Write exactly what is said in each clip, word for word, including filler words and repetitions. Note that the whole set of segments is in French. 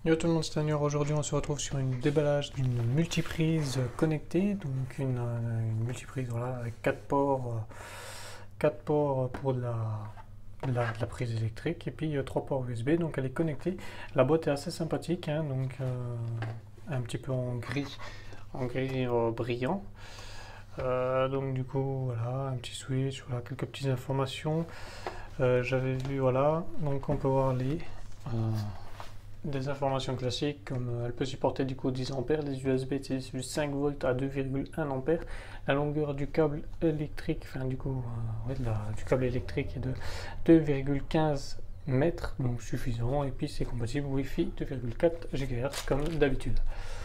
Yo tout le monde, c'est Anur. Aujourd'hui on se retrouve sur une déballage d'une multiprise connectée, donc une, euh, une multiprise voilà, avec quatre ports, euh, quatre ports pour de la, de la, de la prise électrique et puis euh, trois ports U S B, donc elle est connectée. La boîte est assez sympathique, hein, donc euh, un petit peu en gris, en gris euh, brillant. Euh, donc du coup voilà, un petit switch, voilà, quelques petites informations. Euh, J'avais vu voilà, donc on peut voir les... euh, des informations classiques comme euh, elle peut supporter du coup dix ampères, les U S B c'est cinq volts à deux virgule un ampères, la longueur du câble électrique, enfin du coup euh, ouais, la, du câble électrique est de deux virgule quinze mètres, donc suffisant, et puis c'est compatible Wi-Fi deux virgule quatre gigahertz comme d'habitude.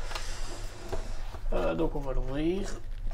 Euh, donc on va l'ouvrir.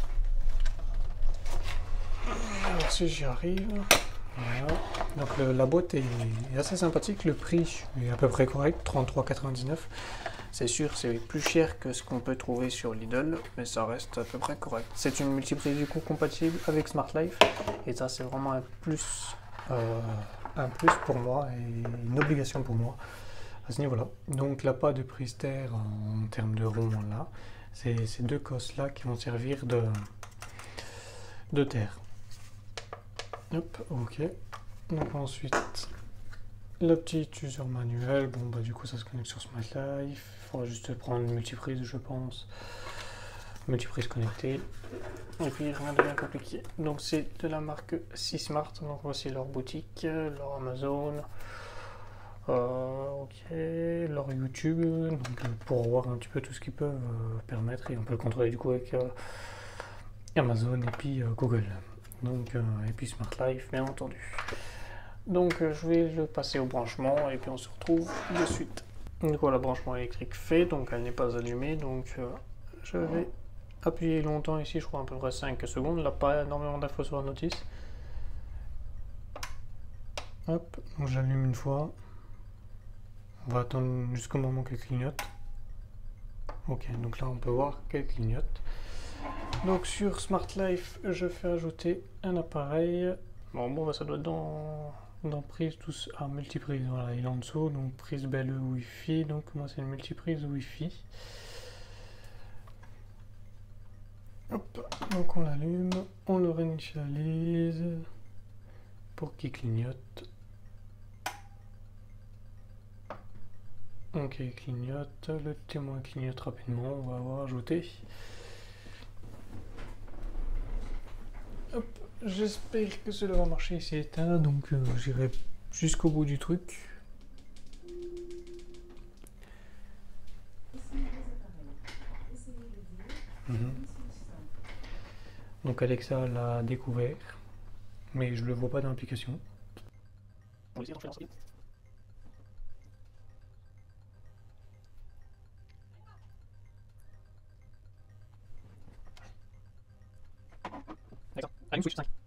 Alors si j'y arrive. Voilà. Donc le, la boîte est, est assez sympathique, le prix est à peu près correct, trente-trois quatre-vingt-dix-neuf. C'est sûr, c'est plus cher que ce qu'on peut trouver sur Lidl, mais ça reste à peu près correct. C'est une multiprise du coup compatible avec Smart Life, et ça c'est vraiment un plus, euh, un plus pour moi et une obligation pour moi à ce niveau-là. Donc là, pas de prise terre en, en termes de rond là, c'est ces deux cosses là qui vont servir de, de terre. Hop, ok. Donc ensuite, le petit user manuel. Bon, bah du coup, ça se connecte sur Smart Life. Il faudra juste prendre une multiprise, je pense. Multiprise connectée. Et puis, rien de bien compliqué. Donc, c'est de la marque C-Smart. Donc, voici leur boutique, leur Amazon. Euh, ok, leur YouTube. Donc, pour voir un petit peu tout ce qu'ils peuvent euh, permettre. Et on peut le contrôler du coup avec euh, Amazon et puis euh, Google. Donc, euh, et puis Smart Life, bien entendu. Donc, euh, je vais le passer au branchement et puis on se retrouve de suite. Donc, voilà, le branchement électrique fait, donc elle n'est pas allumée. Donc, euh, je vais appuyer longtemps ici, je crois à peu près cinq secondes. Là, pas énormément d'infos sur la notice. Hop, donc j'allume une fois. On va attendre jusqu'au moment qu'elle clignote. Ok, donc là, on peut voir qu'elle clignote. Donc sur Smart Life, je fais ajouter un appareil. Bon, bon bah, ça doit être dans, dans prise tous à ah, multiprise. Voilà, il est en dessous. Donc prise B L E Wi-Fi. Donc moi c'est une multiprise Wi-Fi. Hop, donc on l'allume, on le réinitialise pour qu'il clignote. Ok, il clignote. Le témoin clignote rapidement. On va avoir ajouté. Hop, j'espère que cela va marcher, c'est éteint, donc euh, j'irai jusqu'au bout du truc. Mmh. Donc Alexa l'a découvert, mais je le vois pas dans l'application. On va essayer d'en D'accord, allume switch cinq.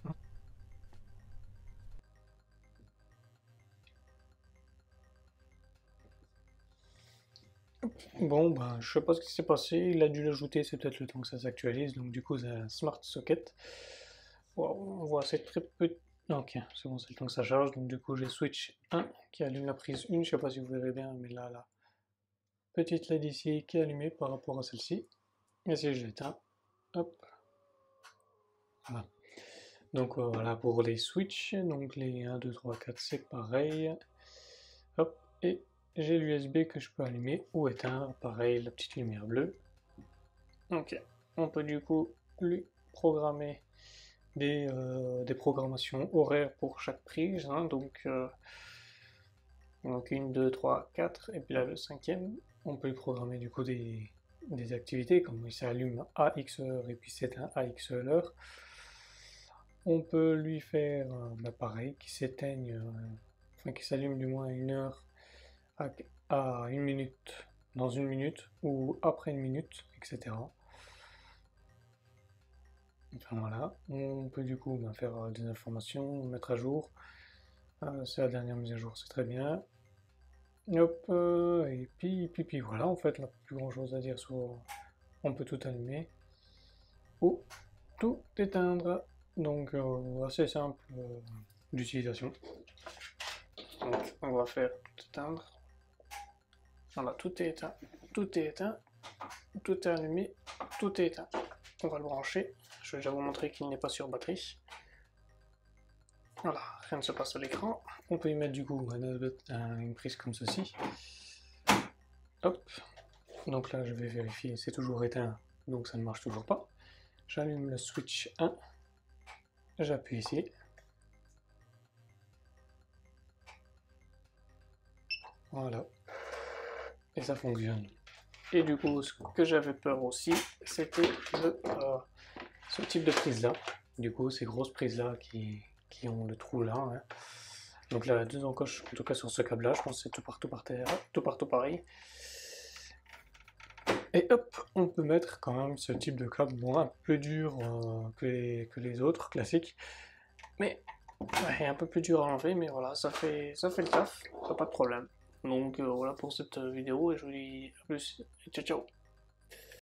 Bon, ben, je sais pas ce qui s'est passé, il a dû l'ajouter, c'est peut-être le temps que ça s'actualise, donc du coup, c'est un Smart Socket. Wow, on voit c'est très peu. Ok, c'est bon, c'est le temps que ça charge, donc du coup, j'ai Switch un qui allume la prise un, je sais pas si vous verrez bien, mais là, la petite L E D ici qui est allumée par rapport à celle-ci. Et si je l'éteins, hop, voilà. Donc euh, voilà pour les switches, donc les un, deux, trois, quatre c'est pareil. Hop, et j'ai l'U S B que je peux allumer ou éteindre, pareil, la petite lumière bleue. Ok, on peut du coup lui programmer des, euh, des programmations horaires pour chaque prise, hein, donc, euh, donc une, deux, trois, quatre, et puis là le cinquième, on peut lui programmer du coup des, des activités, comme il s'allume à X heure et puis s'éteint à X heure. On peut lui faire un bah, pareil, qui s'éteigne, euh, enfin qui s'allume du moins à une heure, à, à une minute, dans une minute, ou après une minute, et cetera. Enfin voilà, on peut du coup bah, faire euh, des informations, mettre à jour. Euh, c'est la dernière mise à jour, c'est très bien. Hop, euh, et puis, puis, puis voilà, en fait, là, plus grand chose à dire sur. On peut tout allumer ou tout éteindre. Donc, euh, assez simple euh, d'utilisation. Donc, on va faire tout éteindre. Voilà, tout est éteint, tout est éteint, tout est allumé, tout est éteint. On va le brancher. Je vais déjà vous montrer qu'il n'est pas sur batterie. Voilà, rien ne se passe à l'écran. On peut y mettre du coup une prise comme ceci. Hop. Donc là, je vais vérifier, c'est toujours éteint, donc ça ne marche toujours pas. J'allume le switch un. J'appuie ici. Voilà. Et ça fonctionne. Et du coup, ce que j'avais peur aussi, c'était de euh, ce type de prise là. Du coup, ces grosses prises là qui, qui ont le trou là. Hein. Donc là, deux encoches, en tout cas sur ce câble là, je pense que c'est tout partout par terre, tout partout pareil. Et hop, on peut mettre quand même ce type de câble, bon, un peu plus dur euh, que, les, que les autres classiques. Mais ouais, un peu plus dur à enlever, mais voilà, ça fait, ça fait le taf, pas de problème. Donc euh, voilà pour cette vidéo et je vous dis à plus, et ciao ciao.